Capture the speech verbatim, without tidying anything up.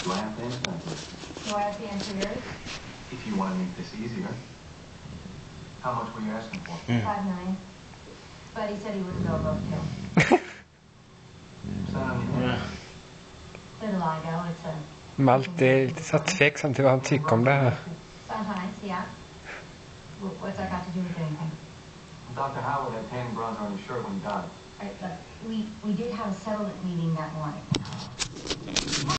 Do I have to answer that? Do I have to answer yours? If you want to make this easier. How much were you asking for? Mm. Five million. But he said he wouldn't go above two. Little I go, it's a... Malte är lite så tveksam till vad han tycker om det här. Sometimes, yeah. What's that got to do with anything? Doctor Howard had tan bronze on his shirt when he died. Right, but we, we did have a settlement meeting that morning.